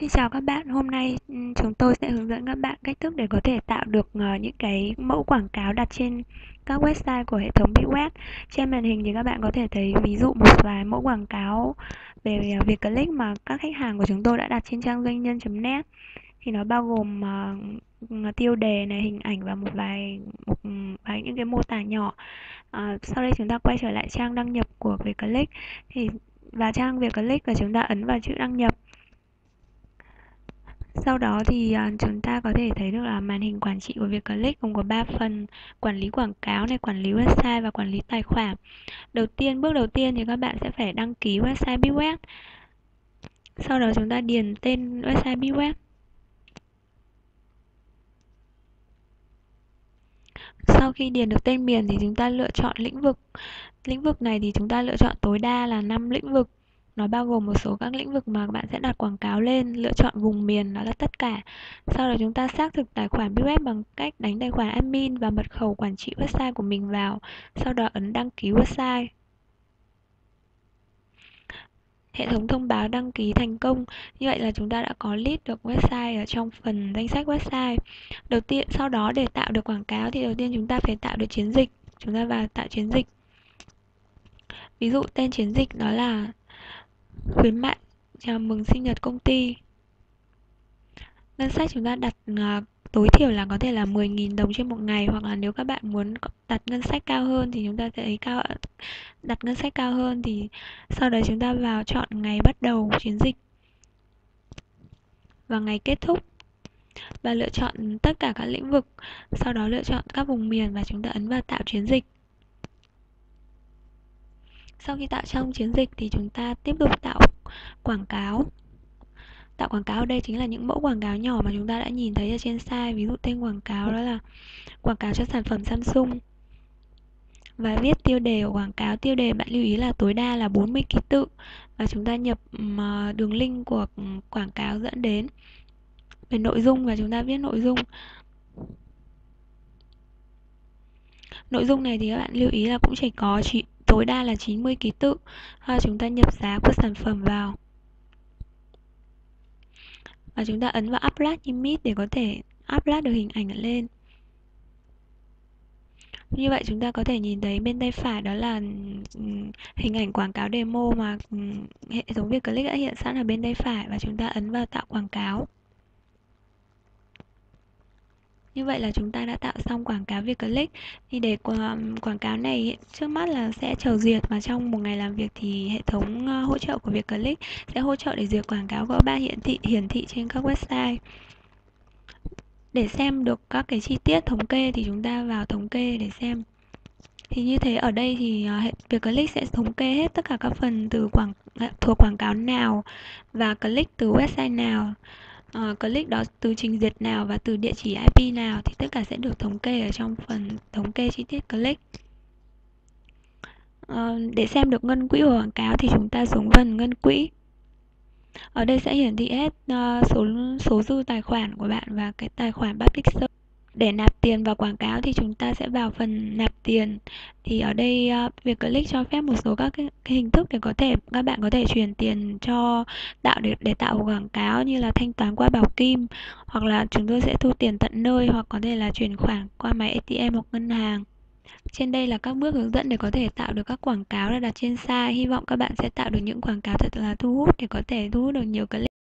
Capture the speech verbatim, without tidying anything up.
Xin chào các bạn, hôm nay ừm, chúng tôi sẽ hướng dẫn các bạn cách thức để có thể tạo được ờ, những cái mẫu quảng cáo đặt trên các website của hệ thống Bigweb. Trên màn hình thì các bạn có thể thấy ví dụ một vài mẫu quảng cáo về ờ, việc click mà các khách hàng của chúng tôi đã đặt trên trang doanh nhân chấm net. Thì nó bao gồm uh, tiêu đề này, hình ảnh và một vài một vài những cái mô tả nhỏ. À, sau đây chúng ta quay trở lại trang đăng nhập của việc click thì vào trang việc click và chúng ta ấn vào chữ đăng nhập. Sau đó thì uh, chúng ta có thể thấy được là màn hình quản trị của việc click gồm có ba phần: quản lý quảng cáo này, quản lý website và quản lý tài khoản. Đầu tiên, bước đầu tiên thì các bạn sẽ phải đăng ký website Bigweb. Sau đó chúng ta điền tên website Bigweb. Sau khi điền được tên miền thì chúng ta lựa chọn lĩnh vực. Lĩnh vực này thì chúng ta lựa chọn tối đa là năm lĩnh vực. Nó bao gồm một số các lĩnh vực mà bạn sẽ đặt quảng cáo lên. Lựa chọn vùng miền, đó là tất cả. Sau đó chúng ta xác thực tài khoản Bigweb bằng cách đánh tài khoản admin và mật khẩu quản trị website của mình vào. Sau đó ấn đăng ký website. Hệ thống thông báo đăng ký thành công. Như vậy là chúng ta đã có list được website ở trong phần danh sách website. Đầu tiên, sau đó để tạo được quảng cáo thì đầu tiên chúng ta phải tạo được chiến dịch. Chúng ta vào tạo chiến dịch. Ví dụ tên chiến dịch đó là khuyến mại chào mừng sinh nhật công ty. Ngân sách chúng ta đặt uh, tối thiểu là có thể là mười nghìn đồng trên một ngày, hoặc là nếu các bạn muốn đặt ngân sách cao hơn thì chúng ta sẽ thấy cao đặt ngân sách cao hơn thì sau đấy chúng ta vào chọn ngày bắt đầu chiến dịch và ngày kết thúc và lựa chọn tất cả các lĩnh vực, sau đó lựa chọn các vùng miền và chúng ta ấn vào tạo chiến dịch. Sau khi tạo xong chiến dịch thì chúng ta tiếp tục tạo quảng cáo. Tạo quảng cáo ở đây chính là những mẫu quảng cáo nhỏ mà chúng ta đã nhìn thấy ở trên site. Ví dụ tên quảng cáo đó là quảng cáo cho sản phẩm Samsung. Và viết tiêu đề của quảng cáo. Tiêu đề bạn lưu ý là tối đa là bốn mươi ký tự. Và chúng ta nhập đường link của quảng cáo dẫn đến. Về nội dung và chúng ta viết nội dung. Nội dung này thì các bạn lưu ý là cũng chỉ có chỉ, tối đa là chín mươi ký tự. Và chúng ta nhập giá của sản phẩm vào. Và chúng ta ấn vào Upload Image để có thể upload được hình ảnh lên. Như vậy chúng ta có thể nhìn thấy bên tay phải đó là hình ảnh quảng cáo demo mà hệ thống việc click đã hiện sẵn ở bên tay phải, và chúng ta ấn vào tạo quảng cáo. Như vậy là chúng ta đã tạo xong quảng cáo việc click. Thì để quảng cáo này trước mắt là sẽ chờ duyệt, và trong một ngày làm việc thì hệ thống hỗ trợ của việc click sẽ hỗ trợ để duyệt quảng cáo của bạn hiển thị hiển thị trên các website. Để xem được các cái chi tiết thống kê thì chúng ta vào thống kê để xem. Thì như thế ở đây thì việc click sẽ thống kê hết tất cả các phần từ quảng thuộc quảng cáo nào và click từ website nào, uh, click đó từ trình duyệt nào và từ địa chỉ i pê nào, thì tất cả sẽ được thống kê ở trong phần thống kê chi tiết click. Uh, để xem được ngân quỹ của quảng cáo thì chúng ta xuống phần ngân quỹ. Ở đây sẽ hiển thị hết uh, số số dư tài khoản của bạn và cái tài khoản publisher. Để nạp tiền vào quảng cáo thì chúng ta sẽ vào phần nạp tiền. Thì ở đây uh, việc click cho phép một số các cái, cái hình thức để có thể các bạn có thể chuyển tiền cho tạo để, để tạo quảng cáo, như là thanh toán qua bảo kim, hoặc là chúng tôi sẽ thu tiền tận nơi, hoặc có thể là chuyển khoản qua máy a tê em hoặc ngân hàng. Trên đây là các bước hướng dẫn để có thể tạo được các quảng cáo đặt trên site. Hy vọng các bạn sẽ tạo được những quảng cáo thật là thu hút để có thể thu hút được nhiều click.